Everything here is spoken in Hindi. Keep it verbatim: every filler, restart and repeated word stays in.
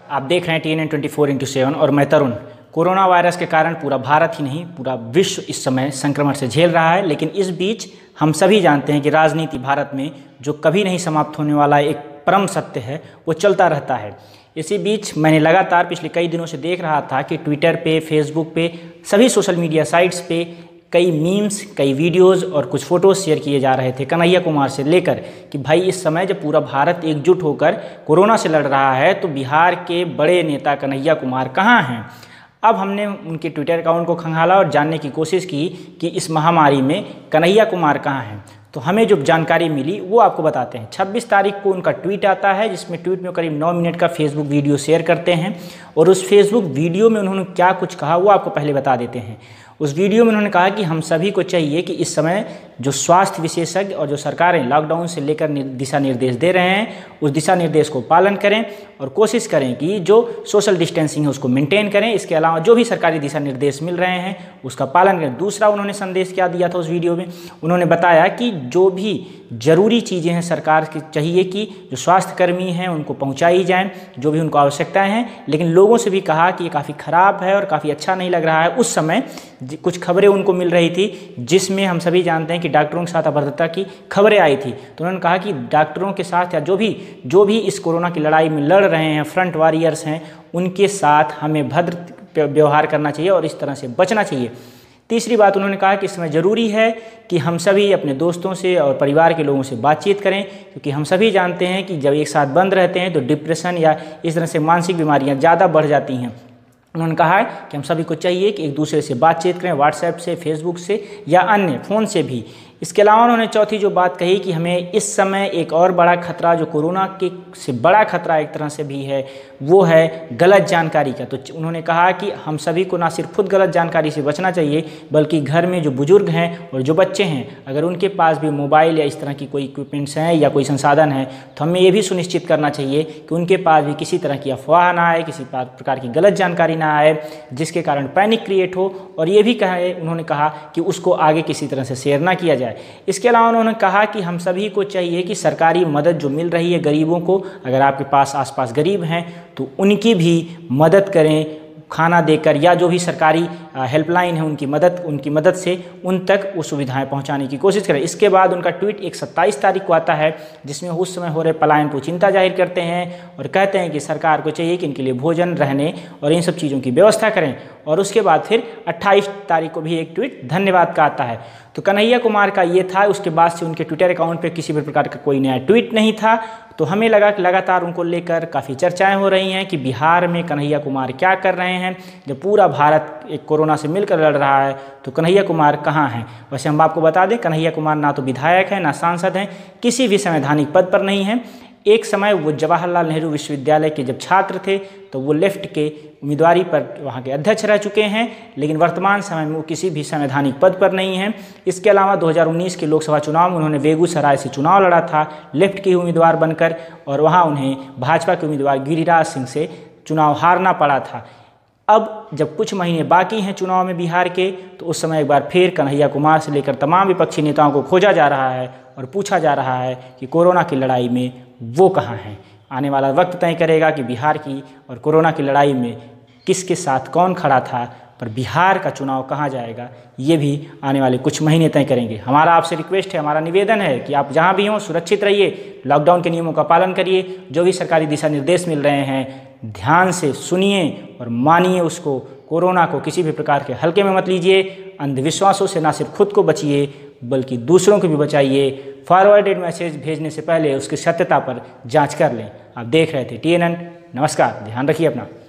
आप देख रहे हैं T N N twenty four into seven और मैं तरुण। कोरोना वायरस के कारण पूरा भारत ही नहीं पूरा विश्व इस समय संक्रमण से झेल रहा है, लेकिन इस बीच हम सभी जानते हैं कि राजनीति भारत में जो कभी नहीं समाप्त होने वाला एक परम सत्य है वो चलता रहता है। इसी बीच मैंने लगातार पिछले कई दिनों से देख रहा था कि ट्विटर पे, फेसबुक पे, सभी सोशल मीडिया साइट्स पे कई मीम्स, कई वीडियोस और कुछ फ़ोटोज़ शेयर किए जा रहे थे कन्हैया कुमार से लेकर कि भाई इस समय जब पूरा भारत एकजुट होकर कोरोना से लड़ रहा है तो बिहार के बड़े नेता कन्हैया कुमार कहाँ हैं। अब हमने उनके ट्विटर अकाउंट को खंगाला और जानने की कोशिश की कि इस महामारी में कन्हैया कुमार कहाँ हैं। तो हमें जो जानकारी मिली वो आपको बताते हैं। छब्बीस तारीख को उनका ट्वीट आता है जिसमें ट्वीट में करीब नौ मिनट का फेसबुक वीडियो शेयर करते हैं और उस फेसबुक वीडियो में उन्होंने क्या कुछ कहा वो आपको पहले बता देते हैं। उस वीडियो में उन्होंने कहा कि हम सभी को चाहिए कि इस समय जो स्वास्थ्य विशेषज्ञ और जो सरकारें लॉकडाउन से लेकर दिशा निर्देश दे रहे हैं उस दिशा निर्देश को पालन करें और कोशिश करें कि जो सोशल डिस्टेंसिंग है उसको मेंटेन करें। इसके अलावा जो भी सरकारी दिशा निर्देश मिल रहे हैं उसका पालन करें। दूसरा उन्होंने संदेश क्या दिया था उस वीडियो में, उन्होंने बताया कि जो भी ज़रूरी चीज़ें हैं सरकार की चाहिए कि जो स्वास्थ्यकर्मी हैं उनको पहुंचाई जाएं, जो भी उनको आवश्यकताएं हैं। लेकिन लोगों से भी कहा कि ये काफ़ी ख़राब है और काफ़ी अच्छा नहीं लग रहा है। उस समय कुछ खबरें उनको मिल रही थी जिसमें हम सभी जानते हैं कि डॉक्टरों के साथ अभद्रता की खबरें आई थी। तो उन्होंने कहा कि डॉक्टरों के साथ या जो भी जो भी इस कोरोना की लड़ाई में लड़ रहे हैं, फ्रंट वॉरियर्स हैं, उनके साथ हमें भद्र व्यवहार करना चाहिए और इस तरह से बचना चाहिए। तीसरी बात उन्होंने कहा कि इसमें ज़रूरी है कि हम सभी अपने दोस्तों से और परिवार के लोगों से बातचीत करें, क्योंकि हम सभी जानते हैं कि जब एक साथ बंद रहते हैं तो डिप्रेशन या इस तरह से मानसिक बीमारियां ज़्यादा बढ़ जाती हैं। उन्होंने कहा है कि हम सभी को चाहिए कि एक दूसरे से बातचीत करें, व्हाट्सएप से, फेसबुक से या अन्य फ़ोन से भी। इसके अलावा उन्होंने चौथी जो बात कही कि हमें इस समय एक और बड़ा खतरा जो कोरोना के से बड़ा खतरा एक तरह से भी है वो है गलत जानकारी का। तो उन्होंने कहा कि हम सभी को ना सिर्फ खुद गलत जानकारी से बचना चाहिए बल्कि घर में जो बुजुर्ग हैं और जो बच्चे हैं अगर उनके पास भी मोबाइल या इस तरह की कोई इक्विपमेंट्स हैं या कोई संसाधन है तो हमें ये भी सुनिश्चित करना चाहिए कि उनके पास भी किसी तरह की अफवाह ना आए, किसी प्रकार की गलत जानकारी ना आए जिसके कारण पैनिक क्रिएट हो। और ये भी कहा उन्होंने कहा कि उसको आगे किसी तरह से शेयर ना किया जाए। इसके अलावा उन्होंने कहा कि हम सभी को चाहिए कि सरकारी मदद जो मिल रही है गरीबों को, अगर आपके पास आसपास गरीब हैं तो उनकी भी मदद करें खाना देकर या जो भी सरकारी हेल्पलाइन है उनकी मदद उनकी मदद से उन तक वो सुविधाएं पहुंचाने की कोशिश करें। इसके बाद उनका ट्वीट एक सत्ताईस तारीख को आता है जिसमें उस समय हो रहे पलायन पर चिंता जाहिर करते हैं और कहते हैं कि सरकार को चाहिए कि इनके लिए भोजन, रहने और इन सब चीज़ों की व्यवस्था करें। और उसके बाद फिर अट्ठाईस तारीख को भी एक ट्वीट धन्यवाद का आता है। तो कन्हैया कुमार का ये था। उसके बाद से उनके ट्विटर अकाउंट पे किसी भी प्रकार का कोई नया ट्वीट नहीं था। तो हमें लगा कि लगातार उनको लेकर काफ़ी चर्चाएं हो रही हैं कि बिहार में कन्हैया कुमार क्या कर रहे हैं। जब पूरा भारत एक कोरोना से मिलकर लड़ रहा है तो कन्हैया कुमार कहाँ हैं। वैसे हम आपको बता दें कन्हैया कुमार ना तो विधायक हैं ना सांसद हैं, किसी भी संवैधानिक पद पर नहीं हैं। एक समय वो जवाहरलाल नेहरू विश्वविद्यालय के जब छात्र थे तो वो लेफ्ट के उम्मीदवारी पर वहाँ के अध्यक्ष रह चुके हैं, लेकिन वर्तमान समय में वो किसी भी संवैधानिक पद पर नहीं हैं। इसके अलावा दो हज़ार उन्नीस के लोकसभा चुनाव में उन्होंने बेगूसराय से चुनाव लड़ा था लेफ्ट के उम्मीदवार बनकर और वहाँ उन्हें भाजपा के उम्मीदवार गिरिराज सिंह से चुनाव हारना पड़ा था। अब जब कुछ महीने बाकी हैं चुनाव में बिहार के तो उस समय एक बार फिर कन्हैया कुमार से लेकर तमाम विपक्षी नेताओं को खोजा जा रहा है और पूछा जा रहा है कि कोरोना की लड़ाई में वो कहाँ हैं। आने वाला वक्त तय करेगा कि बिहार की और कोरोना की लड़ाई में किसके साथ कौन खड़ा था, पर बिहार का चुनाव कहाँ जाएगा ये भी आने वाले कुछ महीने तय करेंगे। हमारा आपसे रिक्वेस्ट है, हमारा निवेदन है कि आप जहाँ भी हों सुरक्षित रहिए, लॉकडाउन के नियमों का पालन करिए, जो भी सरकारी दिशा निर्देश मिल रहे हैं ध्यान से सुनिए और मानिए उसको। कोरोना को किसी भी प्रकार के हल्के में मत लीजिए। अंधविश्वासों से ना सिर्फ खुद को बचिए बल्कि दूसरों को भी बचाइए। फॉरवर्डेड मैसेज भेजने से पहले उसकी सत्यता पर जांच कर लें। आप देख रहे थे टी एन एन। नमस्कार, ध्यान रखिए अपना।